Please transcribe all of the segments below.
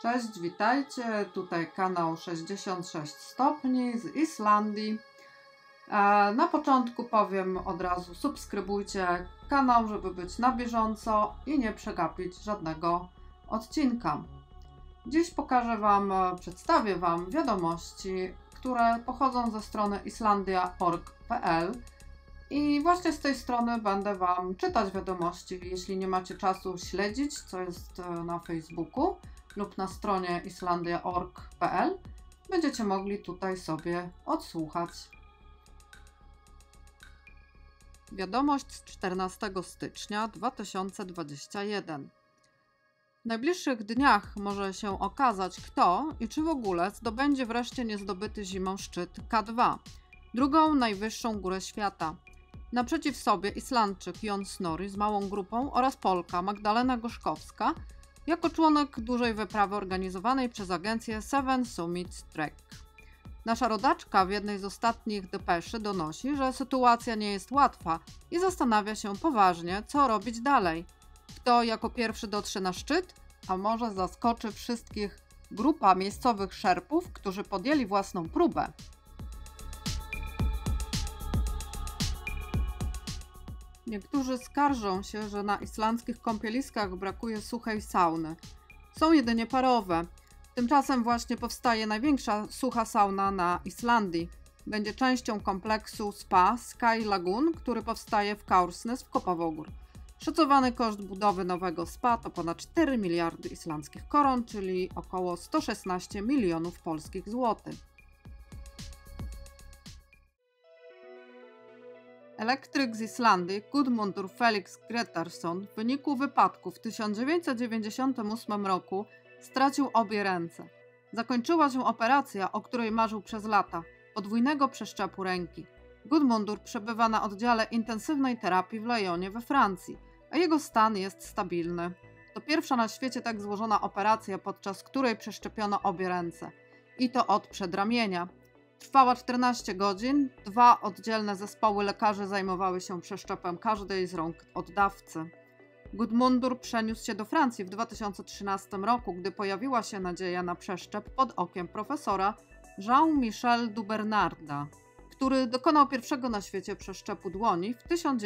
Cześć, witajcie. Tutaj kanał 66 stopni z Islandii. Na początku powiem od razu, subskrybujcie kanał, żeby być na bieżąco i nie przegapić żadnego odcinka. Dziś przedstawię Wam wiadomości, które pochodzą ze strony islandia.org.pl i właśnie z tej strony będę Wam czytać wiadomości. Jeśli nie macie czasu śledzić, co jest na Facebooku lub na stronie islandia.org.pl, będziecie mogli tutaj sobie odsłuchać. Wiadomość z 14 stycznia 2021. W najbliższych dniach może się okazać, kto i czy w ogóle zdobędzie wreszcie niezdobyty zimą szczyt K2, drugą najwyższą górę świata. Naprzeciw sobie Islandczyk Jon Snorri z małą grupą oraz Polka Magdalena Gorzkowska jako członek dużej wyprawy organizowanej przez agencję Seven Summits Trek. Nasza rodaczka w jednej z ostatnich depeszy donosi, że sytuacja nie jest łatwa i zastanawia się poważnie, co robić dalej. Kto jako pierwszy dotrze na szczyt, a może zaskoczy wszystkich grupa miejscowych szerpów, którzy podjęli własną próbę. Niektórzy skarżą się, że na islandzkich kąpieliskach brakuje suchej sauny. Są jedynie parowe. Tymczasem właśnie powstaje największa sucha sauna na Islandii. Będzie częścią kompleksu spa Sky Lagoon, który powstaje w Kársnes w Kopavógur. Szacowany koszt budowy nowego spa to ponad 4 miliardy islandzkich koron, czyli około 116 milionów polskich złotych. Elektryk z Islandii Guðmundur Felix Grétarsson w wyniku wypadku w 1998 roku stracił obie ręce. Zakończyła się operacja, o której marzył przez lata – podwójnego przeszczepu ręki. Guðmundur przebywa na oddziale intensywnej terapii w Lyonie we Francji, a jego stan jest stabilny. To pierwsza na świecie tak złożona operacja, podczas której przeszczepiono obie ręce. I to od przedramienia. Trwała 14 godzin, 2 oddzielne zespoły lekarzy zajmowały się przeszczepem każdej z rąk oddawcy. Guðmundur przeniósł się do Francji w 2013 roku, gdy pojawiła się nadzieja na przeszczep pod okiem profesora Jean-Michel Dubernarda, który dokonał pierwszego na świecie przeszczepu dłoni w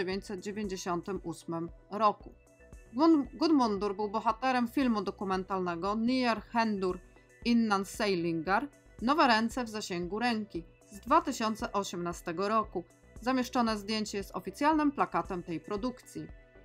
1998 roku. Guðmundur był bohaterem filmu dokumentalnego Nýjar hendur innan seilingar, Nowe ręce w zasięgu ręki z 2018 roku. Zamieszczone zdjęcie jest oficjalnym plakatem tej produkcji.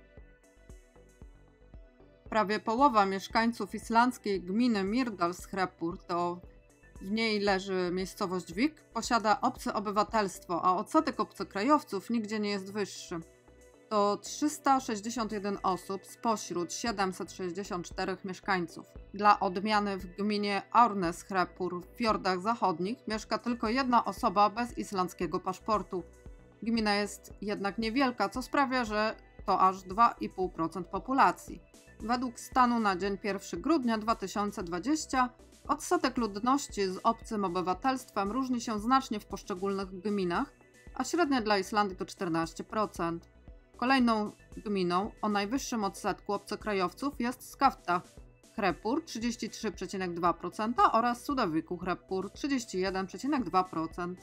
Prawie połowa mieszkańców islandzkiej gminy Mýrdalshrepur, to w niej leży miejscowość Vík, posiada obce obywatelstwo, a odsetek obcokrajowców nigdzie nie jest wyższy. To 361 osób spośród 764 mieszkańców. Dla odmiany w gminie Árneshreppur w Fiordach Zachodnich mieszka tylko jedna osoba bez islandzkiego paszportu. Gmina jest jednak niewielka, co sprawia, że to aż 2,5% populacji. Według stanu na dzień 1 grudnia 2020 odsetek ludności z obcym obywatelstwem różni się znacznie w poszczególnych gminach, a średnia dla Islandii to 14%. Kolejną gminą o najwyższym odsetku obcokrajowców jest Skaftárhrepur 33,2% oraz Súðavíkurhrepur 31,2%.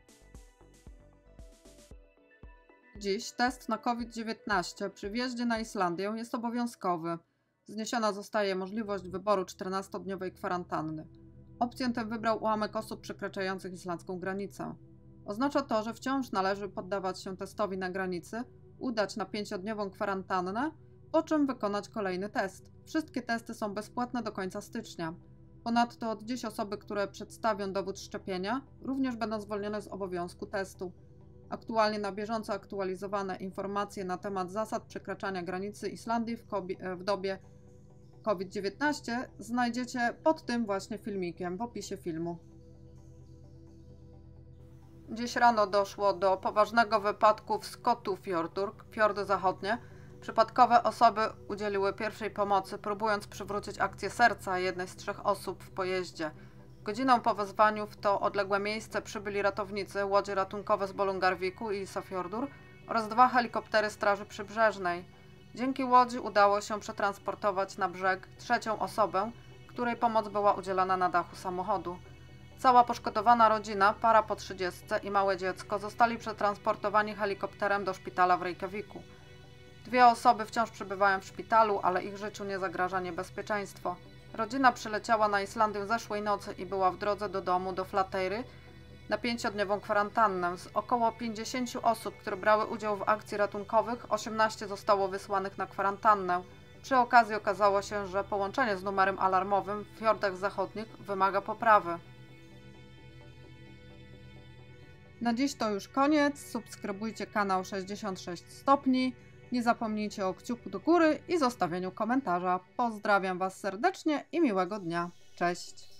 Dziś test na COVID-19 przy wjeździe na Islandię jest obowiązkowy. Zniesiona zostaje możliwość wyboru 14-dniowej kwarantanny. Opcję tę wybrał ułamek osób przekraczających islandzką granicę. Oznacza to, że wciąż należy poddawać się testowi na granicy, udać na 5-dniową kwarantannę, po czym wykonać kolejny test. Wszystkie testy są bezpłatne do końca stycznia. Ponadto od dziś osoby, które przedstawią dowód szczepienia, również będą zwolnione z obowiązku testu. Aktualnie na bieżąco aktualizowane informacje na temat zasad przekraczania granicy Islandii w dobie COVID-19 znajdziecie pod tym właśnie filmikiem w opisie filmu. Dziś rano doszło do poważnego wypadku w Skottufjörður, Fiordy Zachodnie. Przypadkowe osoby udzieliły pierwszej pomocy, próbując przywrócić akcję serca jednej z 3 osób w pojeździe. Godziną po wezwaniu w to odległe miejsce przybyli ratownicy, łodzie ratunkowe z Bolungarvíku i Ísafjörður oraz 2 helikoptery Straży Przybrzeżnej. Dzięki łodzi udało się przetransportować na brzeg 3. osobę, której pomoc była udzielana na dachu samochodu. Cała poszkodowana rodzina, para po 30 i małe dziecko zostali przetransportowani helikopterem do szpitala w Reykjaviku. 2 osoby wciąż przebywają w szpitalu, ale ich życiu nie zagraża niebezpieczeństwo. Rodzina przyleciała na Islandię zeszłej nocy i była w drodze do domu do Flateyry na 5-dniową kwarantannę. Z około 50 osób, które brały udział w akcji ratunkowych, 18 zostało wysłanych na kwarantannę. Przy okazji okazało się, że połączenie z numerem alarmowym w fiordach zachodnich wymaga poprawy. Na dziś to już koniec. Subskrybujcie kanał 66 stopni. Nie zapomnijcie o kciuku do góry i zostawieniu komentarza. Pozdrawiam Was serdecznie i miłego dnia. Cześć!